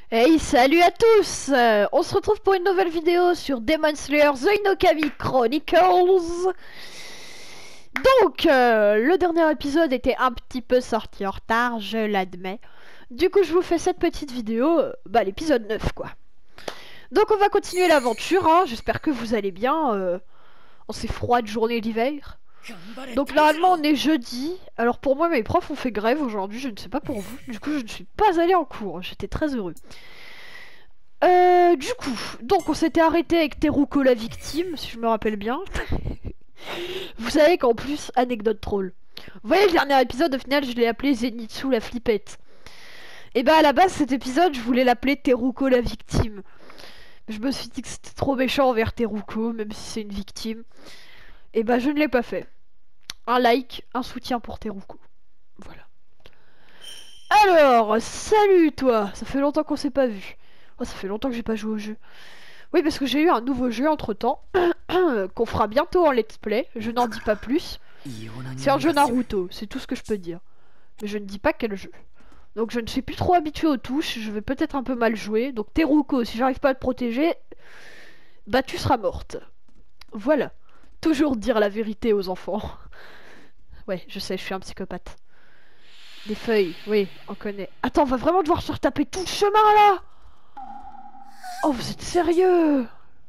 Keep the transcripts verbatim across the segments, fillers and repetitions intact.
Hey, salut à tous! Euh, on se retrouve pour une nouvelle vidéo sur Demon Slayer The Inokami Chronicles. Donc, euh, le dernier épisode était un petit peu sorti en retard, je l'admets. Du coup, je vous fais cette petite vidéo, euh, bah l'épisode neuf quoi. Donc on va continuer l'aventure, hein. J'espère que vous allez bien euh, en ces froides journées d'hiver. Donc normalement on est jeudi, alors pour moi mes profs ont fait grève aujourd'hui, je ne sais pas pour vous. Du coup je ne suis pas allée en cours, j'étais très heureux. Euh, du coup, donc on s'était arrêté avec Teruko la victime, si je me rappelle bien. Vous savez qu'en plus, anecdote troll. Vous voyez le dernier épisode, au final, je l'ai appelé Zenitsu la flippette. Et bah à la base, cet épisode, je voulais l'appeler Teruko la victime. Je me suis dit que c'était trop méchant envers Teruko, même si c'est une victime. Et bah je ne l'ai pas fait. Un like, un soutien pour Teruko. Voilà. Alors, salut toi. Ça fait longtemps qu'on s'est pas vu. Oh, ça fait longtemps que j'ai pas joué au jeu. Oui, parce que j'ai eu un nouveau jeu entre temps, qu'on fera bientôt en let's play, je n'en dis pas plus. C'est un jeu Naruto, c'est tout ce que je peux dire. Mais je ne dis pas quel jeu. Donc je ne suis plus trop habitué aux touches, je vais peut-être un peu mal jouer. Donc Teruko, si j'arrive pas à te protéger, bah tu seras morte. Voilà. Toujours dire la vérité aux enfants. Ouais, je sais, je suis un psychopathe. Des feuilles, oui, on connaît. Attends, on va vraiment devoir se retaper tout le chemin là. Oh, vous êtes sérieux?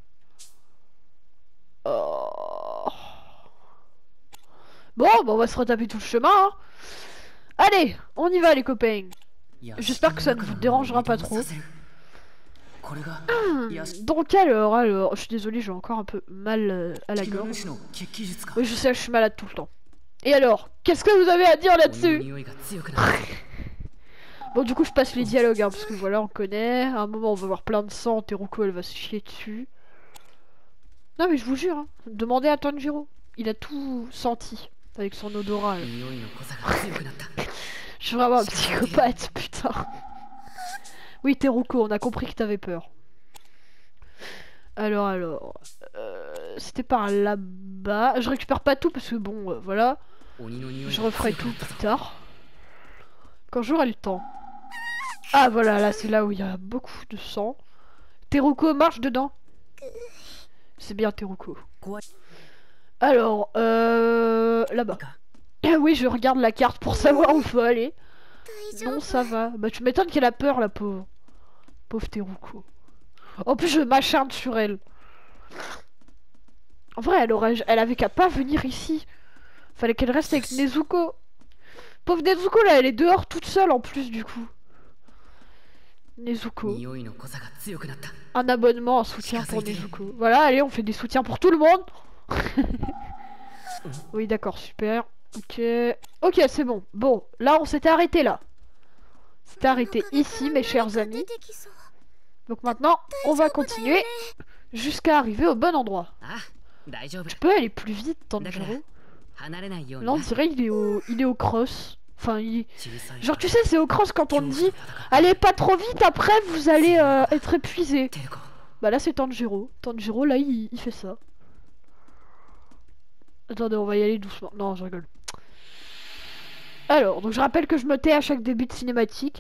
Oh. Bon, bah on va se retaper tout le chemin, hein. Allez, on y va les copains. J'espère que ça ne vous dérangera pas trop. Donc alors, alors, je suis désolée, j'ai encore un peu mal euh, à la gorge. Oui, je sais, je suis malade tout le temps. Et alors, qu'est-ce que vous avez à dire là-dessus? Bon, du coup, je passe les dialogues, hein, parce que voilà, on connaît. À un moment, on va voir plein de sang, Teruko, elle va se chier dessus. Non, mais je vous jure, hein, demandez à Tanjiro. Il a tout senti, avec son odorat. Là. Je suis vraiment un psychopathe, putain. Oui, Teruko, on a compris que t'avais peur. Alors, alors... Euh, C'était par là-bas. Je récupère pas tout parce que bon, euh, voilà. Je referai tout plus tard. Quand j'aurai le temps. Ah, voilà, là, c'est là où il y a beaucoup de sang. Teruko, marche dedans. C'est bien, Teruko. Alors, euh... là-bas. Oui, je regarde la carte pour savoir où faut aller. Non, ça va. Bah, tu m'étonnes qu'elle a peur, la pauvre. Pauvre Teruko. En plus, je m'acharne sur elle. En vrai, elle aurait, elle avait qu'à pas venir ici. Fallait qu'elle reste avec Nezuko. Pauvre Nezuko, là, elle est dehors toute seule en plus, du coup. Nezuko. Un abonnement, un soutien pour Nezuko. Voilà, allez, on fait des soutiens pour tout le monde. Oui, d'accord, super. Ok. Ok, c'est bon. Bon, là, on s'était arrêté là. C'était arrêté ici, mes chers amis. Donc maintenant, on va continuer jusqu'à arriver au bon endroit. Tu peux aller plus vite, Tanjiro? Là, on dirait qu'il est au, il est au cross. Enfin, il... genre, tu sais, c'est au cross quand on te dit allez pas trop vite, après vous allez euh, être épuisé. Bah là, c'est Tanjiro. Tanjiro, là, il, il fait ça. Attendez, on va y aller doucement. Non, je rigole. Alors, donc je rappelle que je me tais à chaque début de cinématique.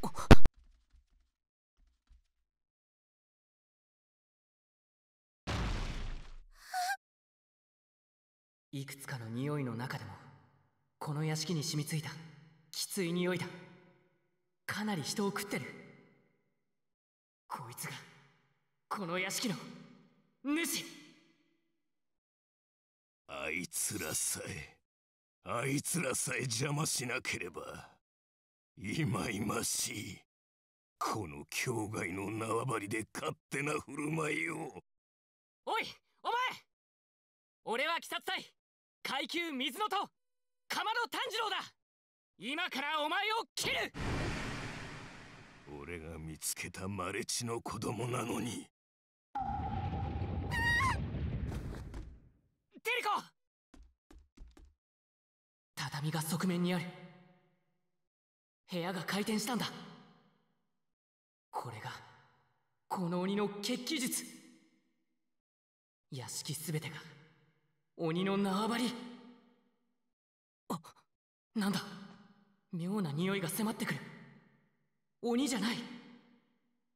いくつかの匂いの中でもこの屋敷に染みついたきつい匂いだ。かなり人を食ってる。こいつがこの屋敷の主。 あいつらさえあいつらさえ邪魔しなければいまいましい。この境外の縄張りで勝手な振る舞いを。 おいお前、俺は鬼殺隊階級水のと鎌野炭治郎だ。今からお前を切る。 俺が見つけたマレチの子供なのに。 テリコ。畳が側面にある。部屋が回転したんだ。これがこの鬼の血気術。屋敷すべてが鬼の縄張り。あ、なんだ。妙な匂いが迫ってくる。鬼じゃない。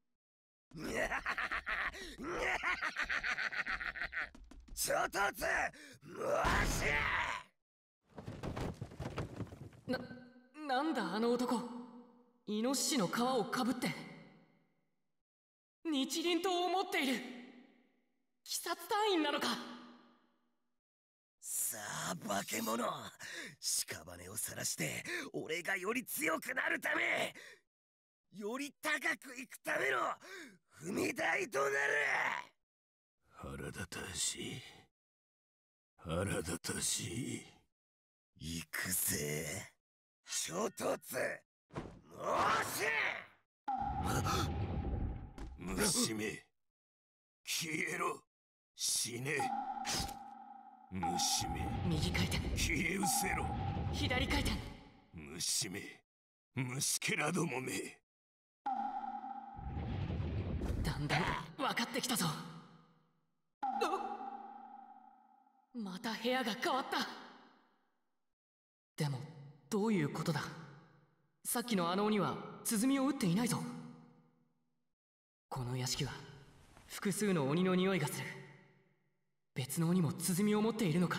衝突回しな、なんだあの男。イノシシの皮をかぶって日輪刀を持っている。鬼殺隊員なのか。 さあ化け物、屍を晒して俺がより強くなるため、より高く行くための踏み台となる。腹立たしい、腹立たしい。行くぜ、衝突申せ。虫め、消えろ、死ね。虫め、 右回転、 消え失せろ。 左回転。 虫め、虫けらどもめ。 だんだん分かってきたぞ。また部屋が変わった。でもどういうことだ。さっきのあの鬼は鼓を打っていないぞ。この屋敷は複数の鬼の匂いがする。別の鬼も鼓を持っているのか。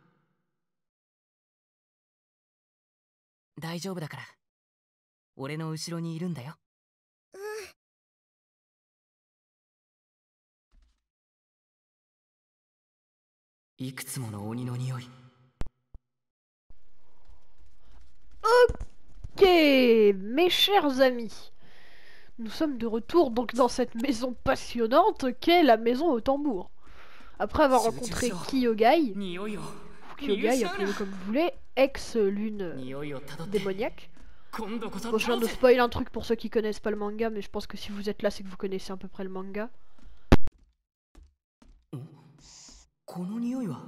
大丈夫だから、俺の後ろにいるんだよ。いくつもの鬼の匂い。 Ok, mes chers amis, nous sommes de retour donc dans cette maison passionnante qu'est la maison au tambour. Après avoir rencontré Kyogai, ou Kyogai, appelez-le comme vous voulez, ex-lune démoniaque. Bon, je viens de spoil un truc pour ceux qui connaissent pas le manga, mais je pense que si vous êtes là, c'est que vous connaissez à peu près le manga. この匂いは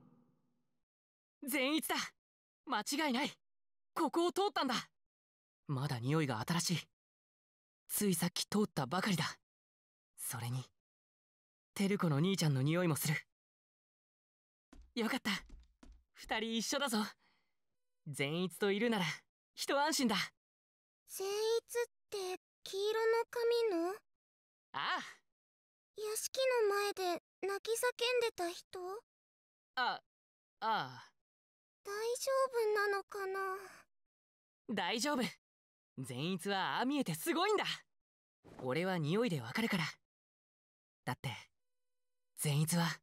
善逸だ。間違いない。ここを通ったんだ。まだ匂いが新しい。ついさっき通ったばかりだ。それに照子の兄ちゃんの匂いもする。よかった、二人一緒だぞ。善逸といるなら一安心だ。 善逸って黄色の髪の？ ああ、 屋敷の前で泣き叫んでた人？ あ、ああ。 大丈夫なのかな？ 大丈夫。善逸はああ見えてすごいんだ。俺は匂いでわかるから。だって善逸は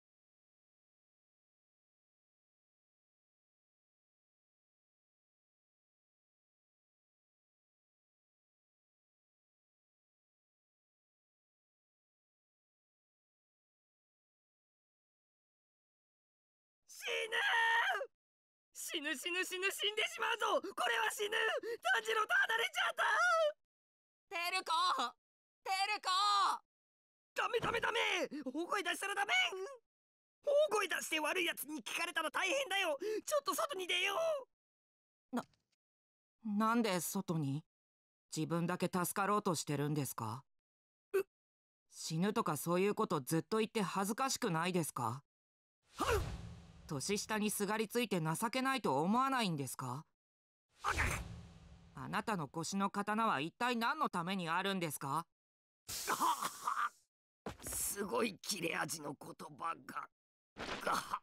死ぬ死ぬ死ぬ死ぬ死んでしまうぞ。これは死ぬ。炭治郎と離れちゃった。 テルコ、テルコ。 ダメダメダメ、大声出したらダメ。大声出して悪いやつに聞かれたら大変だよ。ちょっと外に出よう。 な、なんで外に？自分だけ助かろうとしてるんですか？死ぬとかそういうことずっと言って恥ずかしくないですか？年下にすがりついて情けないと思わないんですか？あなたの腰の刀は一体何のためにあるんですか？ すごい切れ味の言葉が。が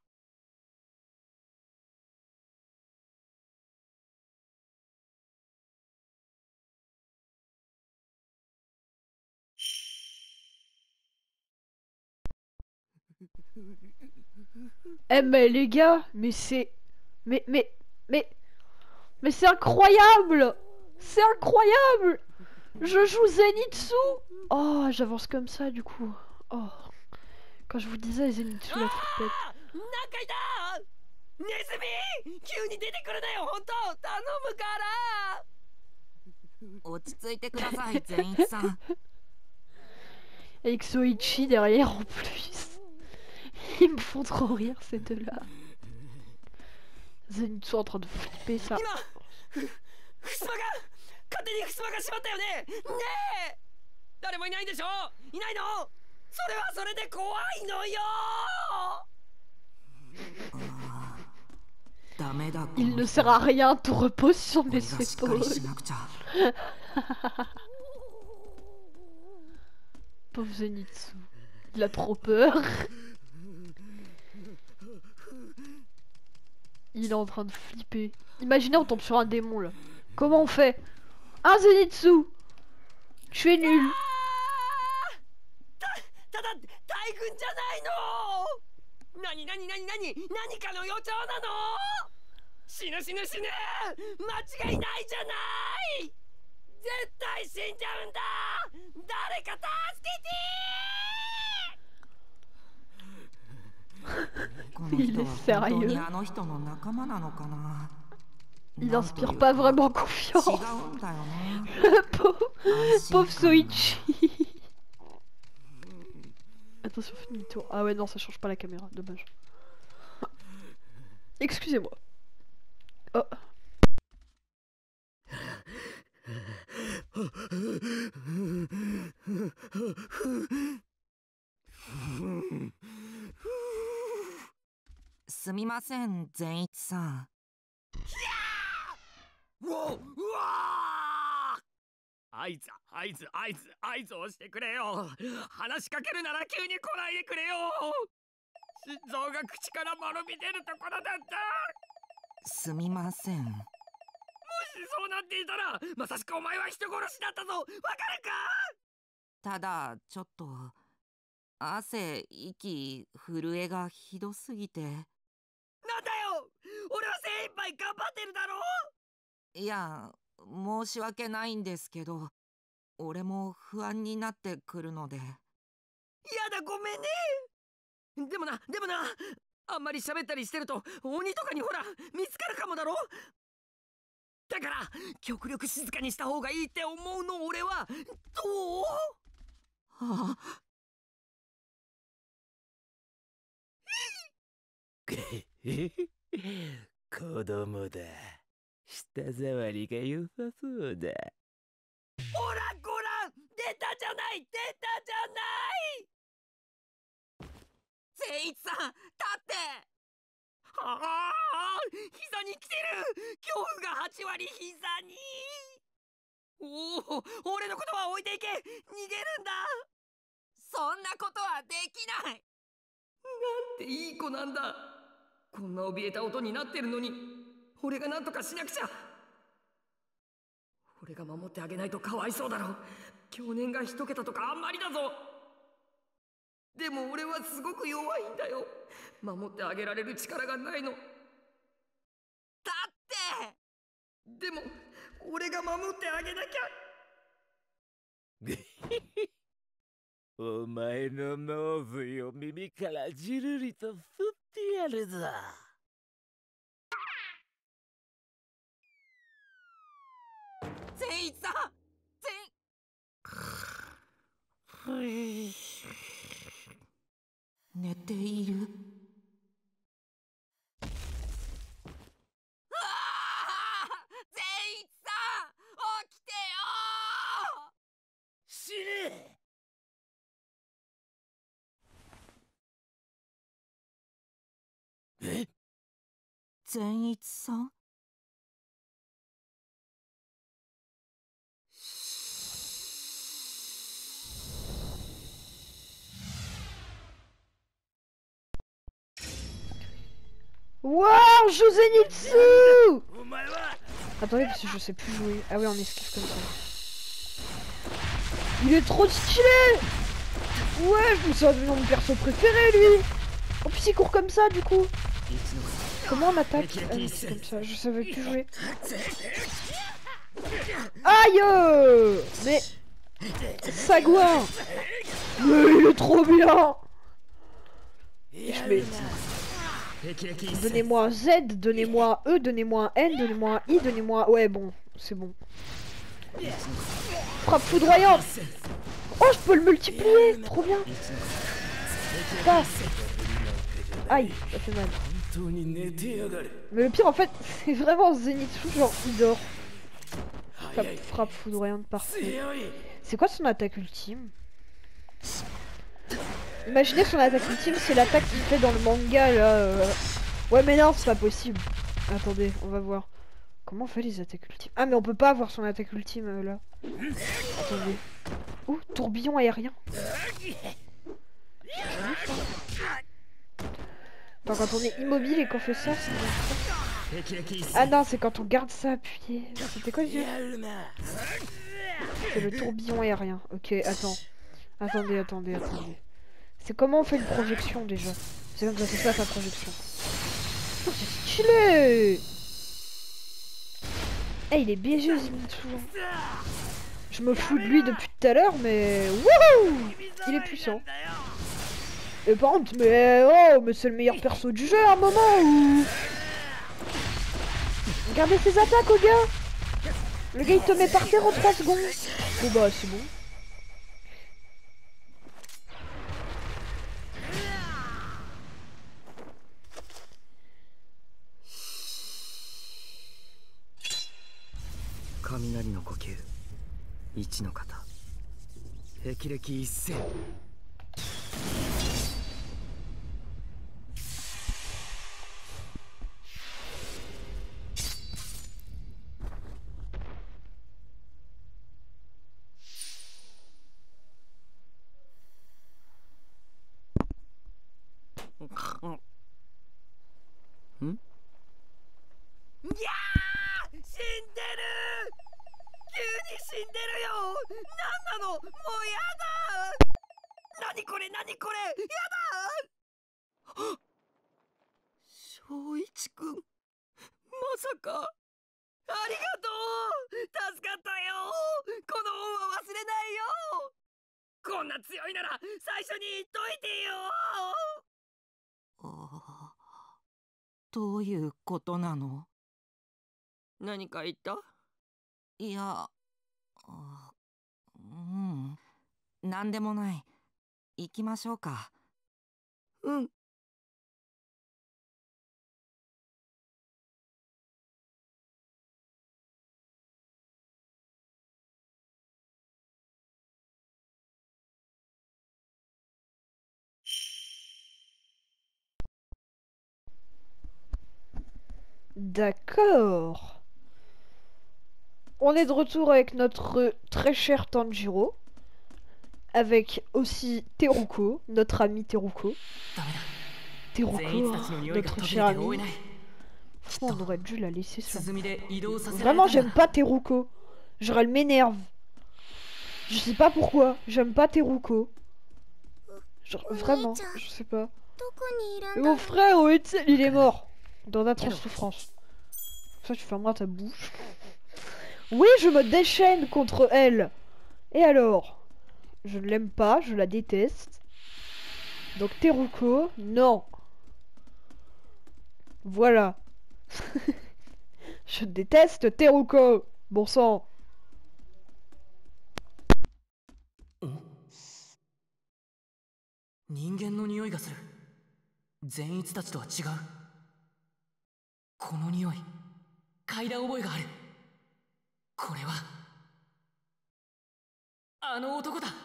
Eh mais les gars, mais c'est... Mais, mais, mais... Mais c'est incroyable! C'est incroyable! Je joue Zenitsu! Oh, j'avance comme ça du coup. Oh. Quand je vous disais Zenitsu la flippette. なんかいた！ネズミ！急に出てくるなよ、ほんと！頼むから！ 落ち着いてください、善逸さん。 Avec Soichi derrière en plus. Ils me font trop rire ces deux-là. Zenitsu en train de flipper ça. ふすまが勝手にふすまが閉まったよね。ねえ、誰もいないんでしょ？いないの？それはそれで怖いのよ。 ダメだ。 Il ne sert à rien, tout repose sur mes épaules. Pauvre Zenitsu. Il a trop peur. Il est en train de flipper. Imaginez on tombe sur un démon là. Comment on fait? Un Zenitsu. Je suis nul. ただ大軍じゃないの。なになになになに何かの予兆なの。死ぬ死ぬ死ぬ。間違いないじゃない。絶対死んじゃうんだ。誰か助けて。 この人は本当にあの人の仲間なのかな。 Il inspire pas vraiment confiance. pauvre, pauvre Soichi. Attention, fais demi-tour. Ah ouais, non, ça change pas la caméra, dommage. Excusez-moi. Oh. Sumimasen, Zenitsu-san. うわうわあいつあいつあいつあいつをしてくれよ。話しかけるなら急に来ないでくれよ。心臓が口から丸び出るところだった。 すみません。もしそうなっていたらまさしくお前は人殺しだったぞ。わかるか。 ただちょっと汗息震えがひどすぎて。なんだよ、 俺は精一杯頑張ってるだろ。 いや、申し訳ないんですけど、俺も不安になってくるので。やだ、ごめんね。でもな、でもな、あんまり喋ったりしてると鬼とかにほら見つかるかもだろ。だから極力静かにした方がいいって思うの。俺はどう？ はあ。 子供だ。舌触りが良さそうだ。 ほらごらん、出たじゃない、出たじゃない。善一さん、立って。はあ、膝に来てる。恐怖がはち割膝に。おお、俺のことは置いていけ。逃げるんだ。 そんなことはできない。 なんていい子なんだ。こんな怯えた音になってるのに俺が何とかしなくちゃ。俺が守ってあげないとかわいそうだろ。去年が一桁とかあんまりだぞ。でも俺はすごく弱いんだよ。守ってあげられる力がないの。だってでも俺が守ってあげなきゃ。お前のノーズを耳からじるりと吸ってやるぞ。 善一さん、善寝ている。 ああ、善一さん、起きてよ。 死ね。え？ 善一さん？ Waouh, Josenitsu! Attendez, parce que je sais plus jouer. Ah oui, on esquive comme ça. Il est trop stylé! Ouais, je me suis devenu mon perso préféré, lui! En plus, il court comme ça, du coup. Comment on attaque? Ah oui, c'est comme ça, je savais plus jouer. Aïe! Mais... Sagouin! Mais il est trop bien! Je mets... Donnez-moi un Z, donnez-moi un E, donnez-moi un N, donnez-moi un I, donnez-moi... Ouais, bon, c'est bon. Frappe foudroyante! Oh, je peux le multiplier! Trop bien! Passe! Aïe, ça fait mal. Mais le pire, en fait, c'est vraiment Zenitsu, genre, il dort. Frappe, frappe foudroyante, parfait. C'est quoi son attaque ultime? Imaginez son attaque ultime, c'est l'attaque qu'il fait dans le manga là. Euh... Ouais, mais non, c'est pas possible. Attendez, on va voir. Comment on fait les attaques ultimes? Ah, mais on peut pas avoir son attaque ultime euh, là. Attendez. Oh, tourbillon aérien. Attends, quand on est immobile et qu'on fait ça, c'est... Ah non, c'est quand on garde ça appuyé. C'était quoi le jeu? C'est le tourbillon aérien. Ok, attends. Attendez, attendez, attendez. C'est comment on fait une projection déjà? C'est comme ça, c'est ça sa projection. Oh, c'est stylé! Eh, il est B G, Zenitsu. Je me fous de lui depuis tout à l'heure, mais... Wouhou! Il est puissant. Et par contre, mais... Oh, mais c'est le meilleur perso du jeu à un moment où... Regardez ses attaques, au gars! Le gars, il te met par terre en trois secondes. Bon bah, c'est bon. Kaminari no kokyū, ichi no kata, hekireki isen.ん？いやー！死んでる！急に死んでるよ！なんなの？もうやだ！何これ何これ！やだ！はっ！正一くん、まさか。ありがとう！助かったよ！この恩は忘れないよ！こんな強いなら最初に言っといてよ！ ああ、どういうことなの？ 何か言った？ いや、あ、うん、なんでもない。行きましょうか。 うん。 D'accord. On est de retour avec notre très cher Tanjiro. Avec aussi Teruko, notre ami Teruko. Teruko, notre cher ami. Franchement, on aurait dû la laisser sur... Vraiment, j'aime pas Teruko. Genre, elle m'énerve. Je sais pas pourquoi. J'aime pas Teruko. Genre, vraiment, je sais pas. Et mon frère, oh, il est mort. Dans d'atroces souffrances. Ça, tu fermeras ta bouche. Oui, je me déchaîne contre elle. Et alors? Je ne l'aime pas, je la déteste. Donc Teruko, non. Voilà. Je déteste Teruko. Bon sang. 人間の匂いがする。善逸たちとは違う。この匂い、嗅いだ覚えがある。これはあの男だ。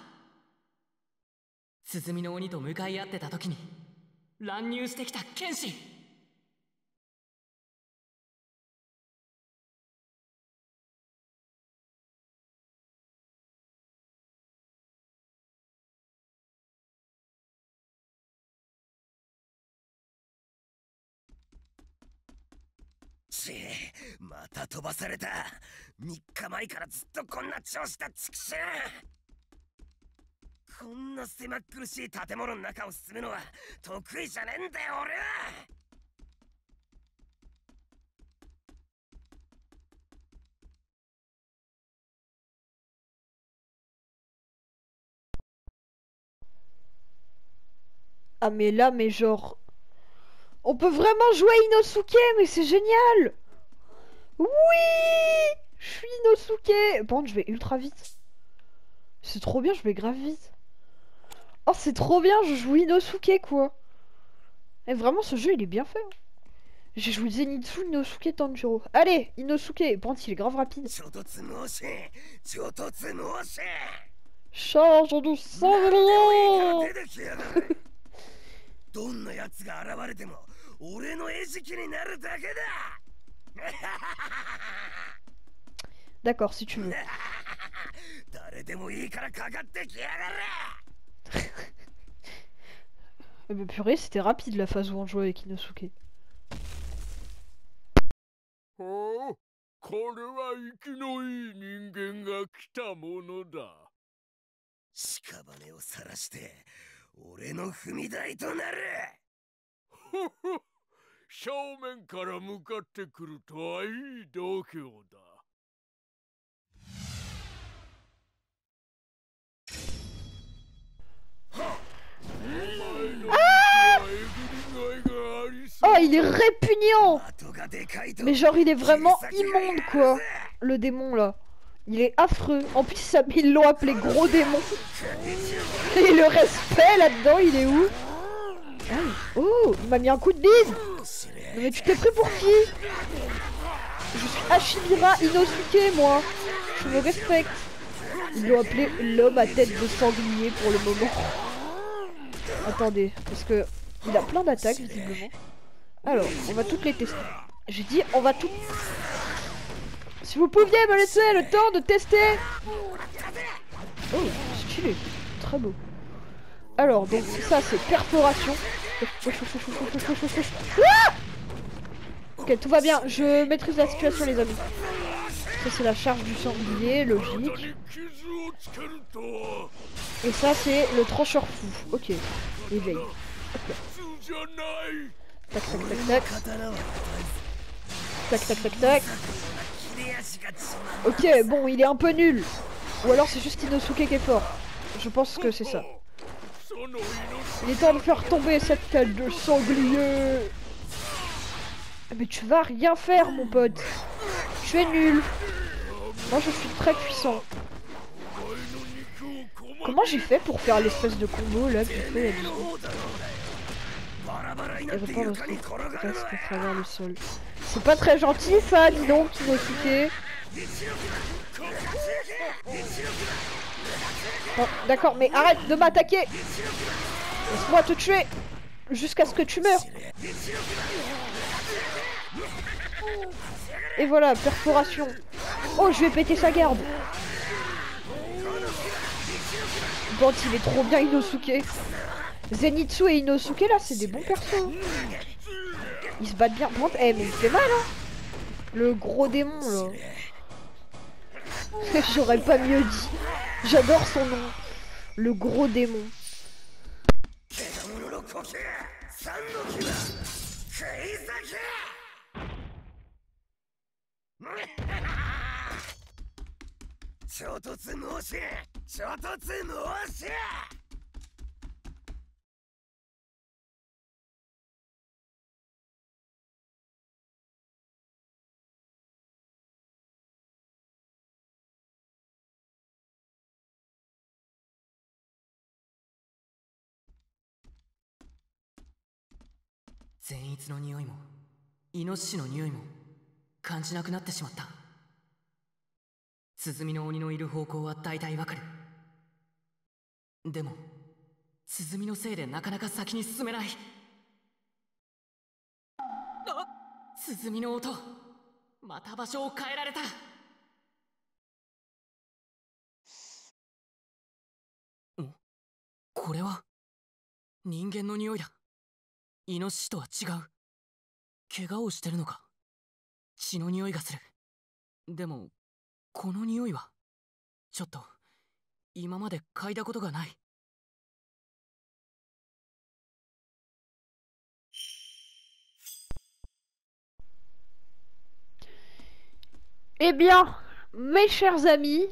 鼓の鬼と向かい合ってた時に乱入してきた剣士。 ちまた飛ばされた。みっかまえからずっとこんな調子だ。チクシュー。こんな狭苦しい建物の中を進むのは得意じゃねえんだよ俺は。 Ah mais là, mais genre... On peut vraiment jouer à Inosuke, mais c'est génial! Oui! Je suis Inosuke! Par contre, je vais ultra vite. C'est trop bien, je vais grave vite. Oh, c'est trop bien, je joue Inosuke, quoi. Et vraiment, ce jeu, il est bien fait. Hein. J'ai joué Zenitsu, Inosuke, Tanjiro. Allez, Inosuke! Par contre, il est grave rapide. Change de sanglier! どんな奴が現れても俺の餌食になるだけだ。 D'accord, si tu veux. 誰でもいいからかかってきやがれ。 Mais purée, c'était rapide la phase où on jouait avec Inosuke. おお、これは生きのいい人間が来たものだ。屍を晒して俺の踏み台となる。ほほ、正面から向かってくるとはいい度胸だ。 Oh, il est répugnant! Mais genre, il est vraiment immonde, quoi. Le démon, là. Il est affreux. En plus, ça, ils l'ont appelé gros démon. Et le respect, là-dedans, il est où? Oh, il m'a mis un coup de bide. Non, mais tu t'es pris pour qui? Je suis Hashimura Inosuke, moi. Je me respecte. Ils l'ont appelé l'homme à tête de sanglier pour le moment. Attendez, parce que il a plein d'attaques visiblement. Alors, on va toutes les tester. J'ai dit, on va tout. Si vous pouviez me laisser le temps de tester. Oh, stylé, très beau. Alors, donc ça c'est perforation. Ah, ok, tout va bien. Je maîtrise la situation, les amis. Ça c'est la charge du sanglier, logique. Et ça c'est le trancheur fou. Ok, éveil. Okay. Tac tac tac tac. Tac tac tac tac. Ok, bon, il est un peu nul. Ou alors c'est juste Inosuke qui est fort. Je pense que c'est ça. Il est temps de faire tomber cette tête de sanglier. Mais tu vas rien faire, mon pote. Tu es nul. Moi je suis très puissant. Comment j'ai fait pour faire l'espèce de combo là que j'ai fait il y a deux secondes? Et répondre à travers le sol. C'est pas très gentil ça, dis donc, Inosuke. Bon, d'accord, mais arrête de m'attaquer. Laisse-moi te tuer jusqu'à ce que tu meurs. Et voilà, perforation. Oh, je vais péter sa garde. Bon, il est trop bien, Inosuke. Zenitsu et Inosuke, là, c'est des bons persos. Ils se battent bien. Bon, eh, mais il fait mal, hein. Le gros démon, là. J'aurais pas mieux dit. J'adore son nom. Le gros démon. « 善逸の匂いもイノシシの匂いも感じなくなってしまった。鼓の鬼のいる方向は大体わかる。でも鼓のせいでなかなか先に進めない。あ、鼓の音、また場所を変えられた。ん？これは人間の匂いだ。イノシシとは違う。怪我をしてるのか。血の匂いがする。でもこの匂いはちょっと今まで嗅いだことがない。 Eh bien, mes chers amis,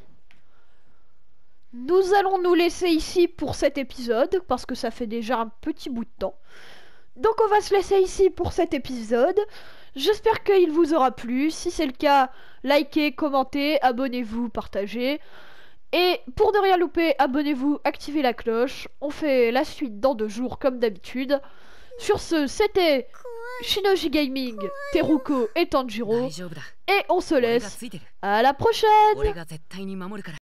nous allons nous laisser ici pour cet épisode, parce que ça fait déjà un petit bout de temps. Donc on va se laisser ici pour cet épisode. J'espère qu'il vous aura plu. Si c'est le cas, likez, commentez, abonnez-vous, partagez. Et pour ne rien louper, abonnez-vous, activez la cloche. On fait la suite dans deux jours comme d'habitude. Sur ce, c'était Shinoji Gaming, Teruko et Tanjiro. Et on se laisse. À la prochaine!